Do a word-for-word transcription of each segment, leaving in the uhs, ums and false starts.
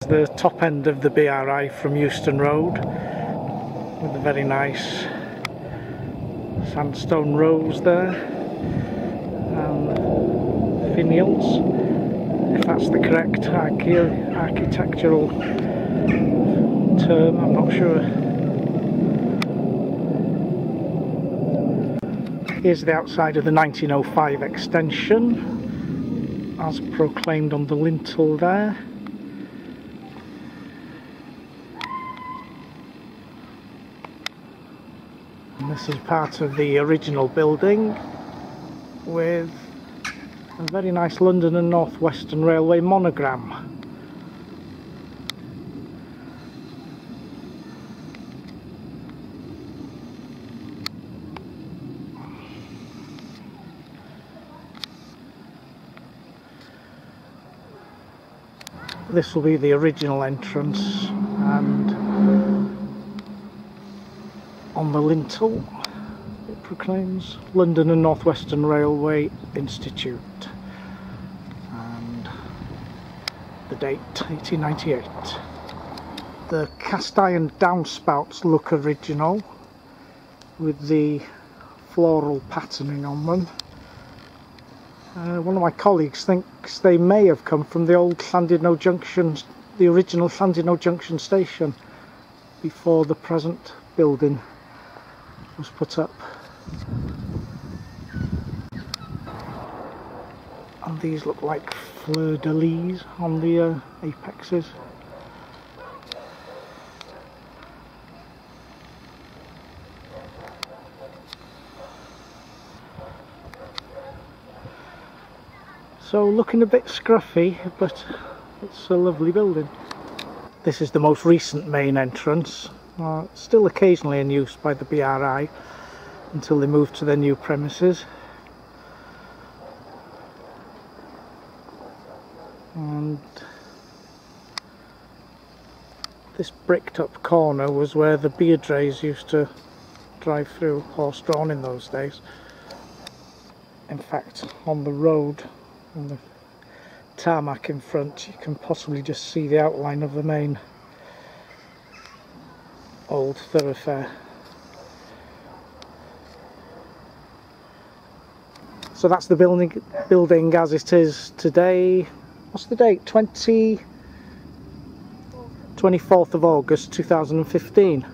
The top end of the B R I from Euston Road, with a very nice sandstone rows there and finials, if that's the correct architectural term, I'm not sure. Here's the outside of the nineteen oh five extension, as proclaimed on the lintel there. And this is part of the original building, with a very nice London and North Western Railway monogram. This will be the original entrance, and on the lintel it proclaims London and North Western Railway Institute, and the date eighteen ninety-eight. The cast iron downspouts look original, with the floral patterning on them. Uh, one of my colleagues thinks they may have come from the old Llandudno Junction, the original Llandudno Junction station, before the present building was put up. And these look like fleur-de-lis on the uh, apexes. So looking a bit scruffy, but it's a lovely building. This is the most recent main entrance, uh, still occasionally in use by the B R I until they move to their new premises. And this bricked up corner was where the beer drays used to drive through, horse-drawn in those days. In fact, on the road, on the tarmac in front, you can possibly just see the outline of the main old thoroughfare. So that's the building building as it is today. What's the date? twenty-fourth of August two thousand fifteen.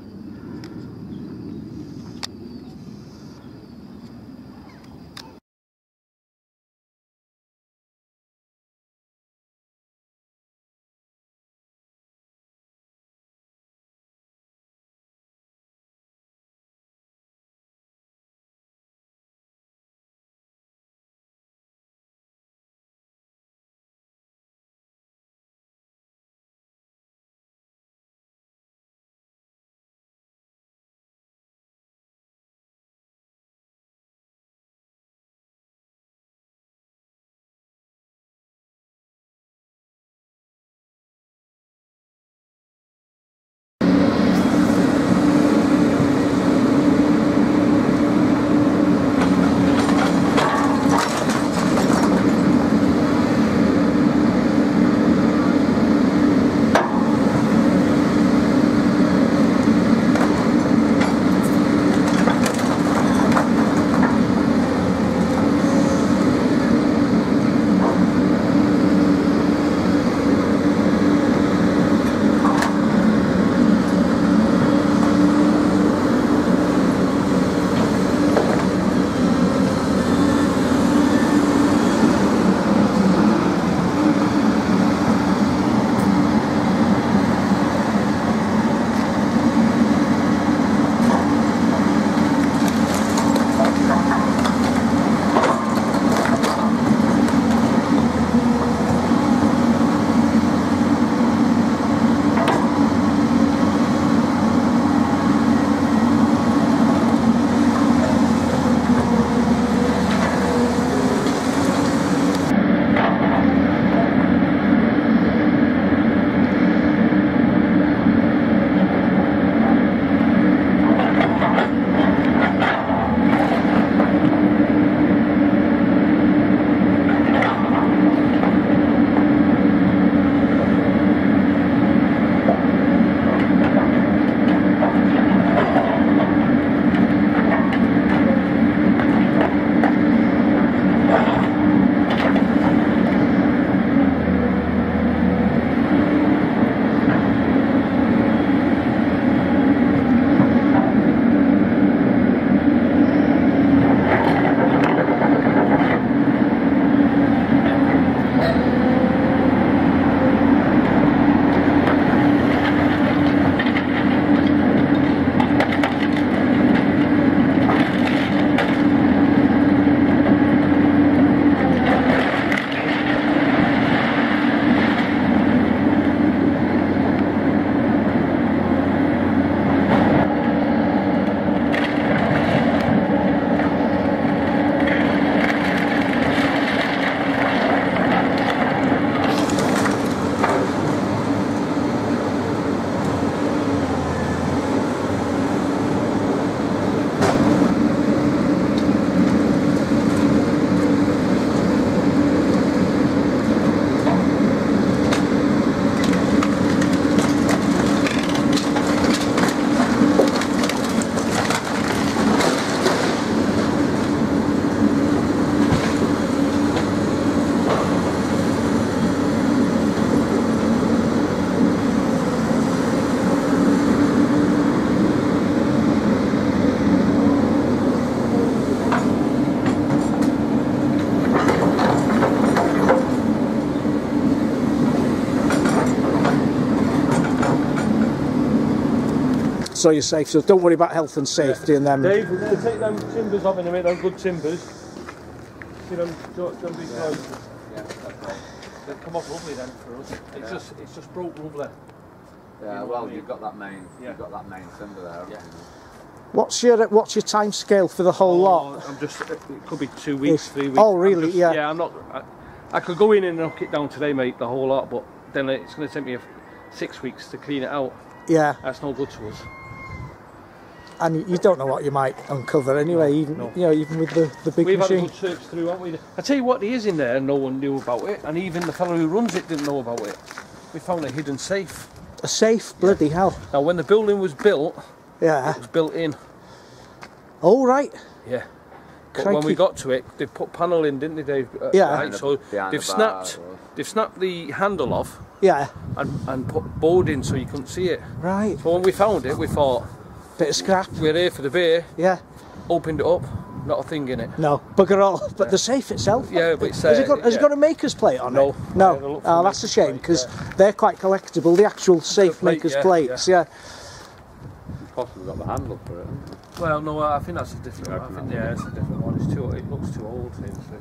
So you're safe. So don't worry about health and safety, yeah. And them. Dave, we're going to take them timbers off in a minute. Them good timbers. See them? Don't, don't be close. Yeah, that's right. They've come off lovely then for us. It's yeah. just, it's just broke lovely. Yeah. You know well, I mean? You've got that main, yeah. You've got that main timber there. Yeah. What's your What's your time scale for the whole oh, lot? I'm just. It could be two weeks, three weeks. Oh, really? Just, yeah. Yeah. I'm not. I, I could go in and knock it down today, mate. The whole lot, but then it's going to take me a, six weeks to clean it out. Yeah. That's no good to us. And you don't know what you might uncover anyway. No, even no. you know, even with the the big We've machine. We've had a good search through, haven't we? I tell you what, there is in there, and no one knew about it, and even the fellow who runs it didn't know about it. We found a hidden safe. A safe? Bloody yeah. hell! Now, when the building was built, yeah, it was built in. Oh right. Yeah. But Crikey. when we got to it, they put panel in, didn't they, Dave? Uh, yeah. Right, so they've the snapped, they've snapped the handle off. Yeah. And and put board in so you couldn't see it. Right. So when we found it, we thought, bit of scrap. We're here for the beer. Yeah. Opened it up, not a thing in it. No, bugger all. But yeah. The safe itself. Yeah, but it's. Uh, has it got, yeah. has it got a maker's plate on no. it? No. No. Oh, that's a shame because yeah. they're quite collectible. The actual safe plate, maker's yeah, plates. Yeah. yeah. Possibly got the handle for it. Hasn't it? Well, no, I think that's a different one. I think yeah, it's a different one. It's too. It looks too old. Seems to.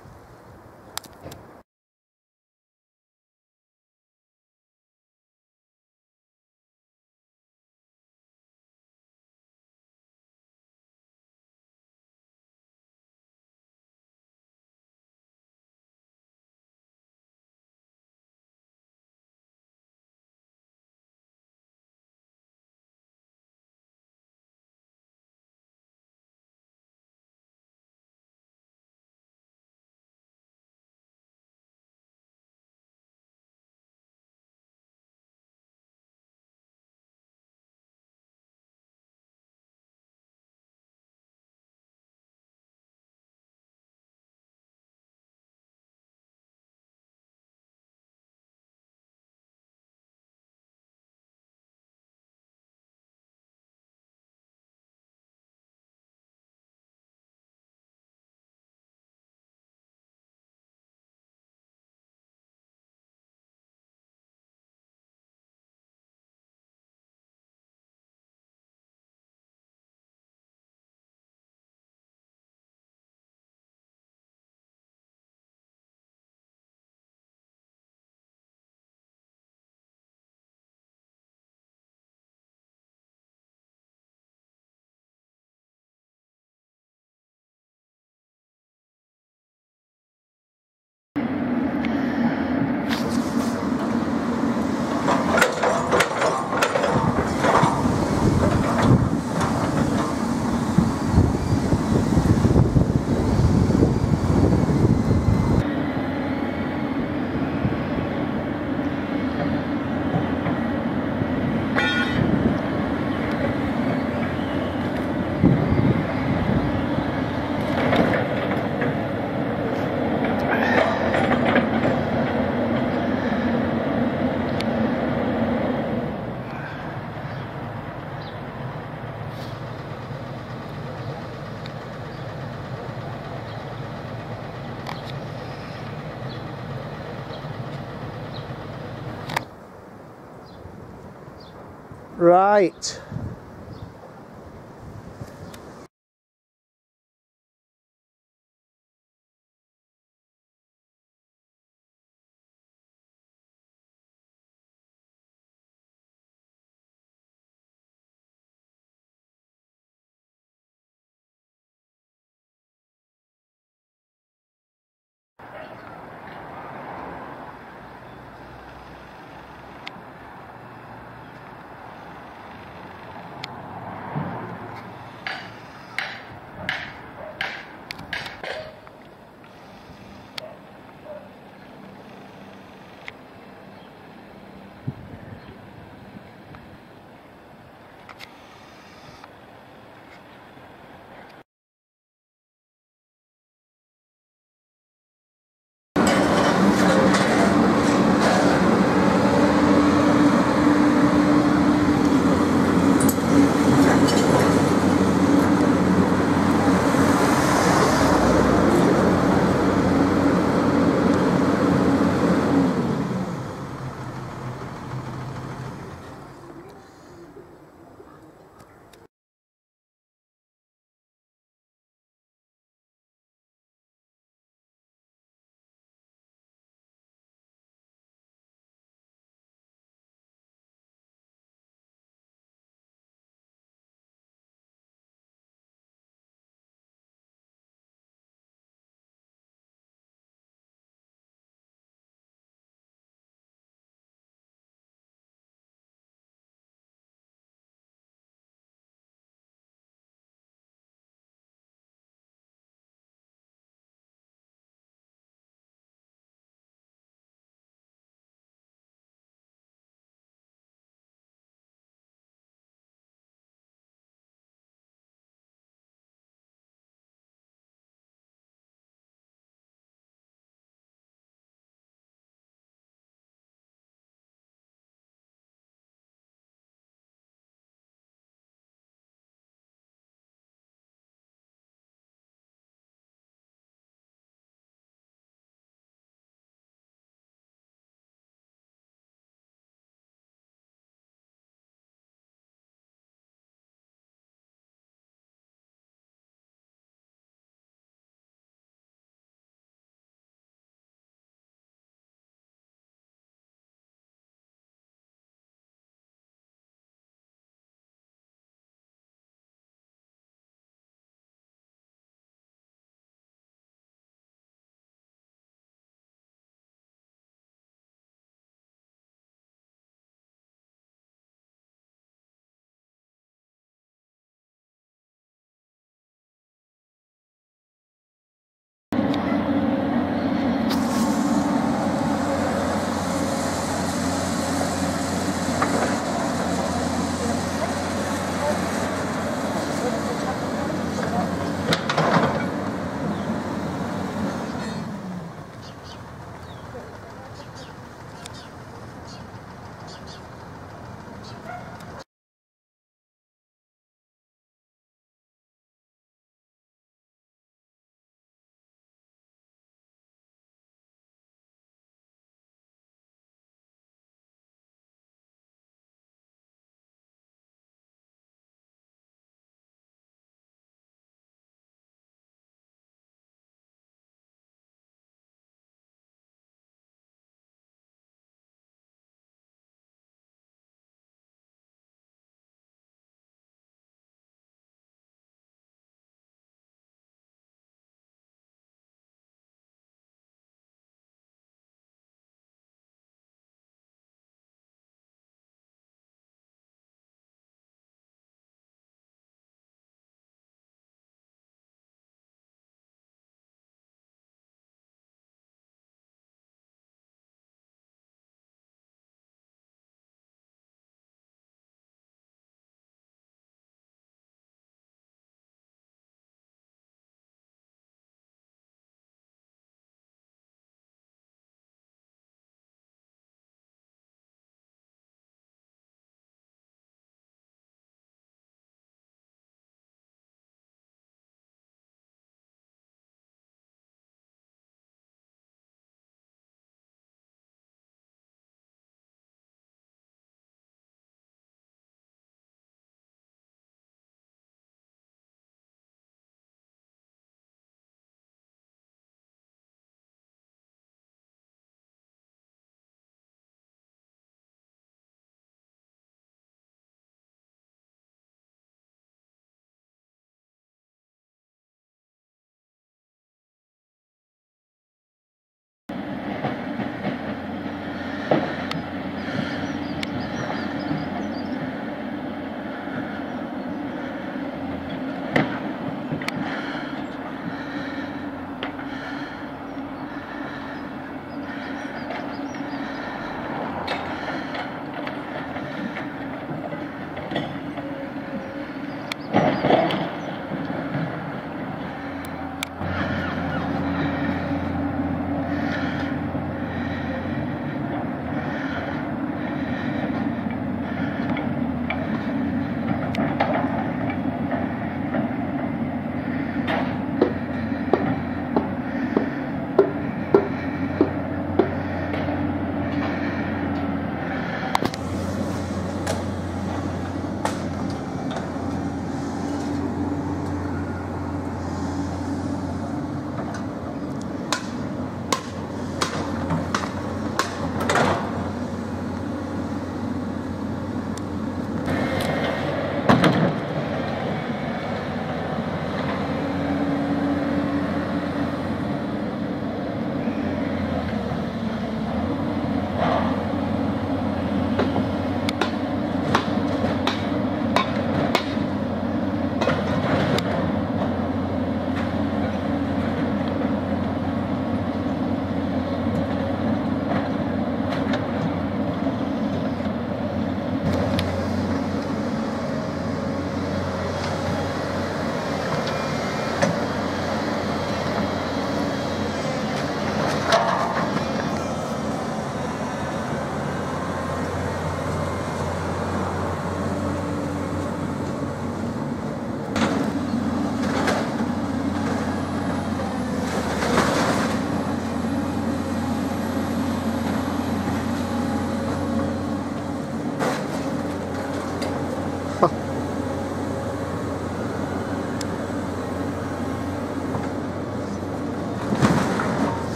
Right.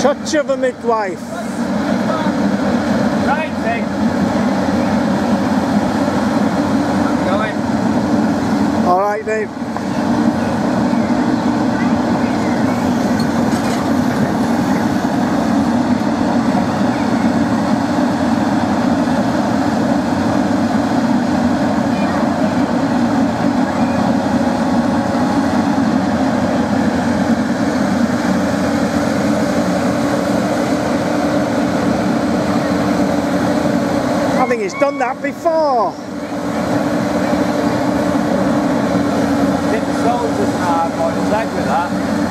Touch of a midwife. Right thing. Going. All right, Dave. I think it's done that before. Did the soldiers hard boy leg with that?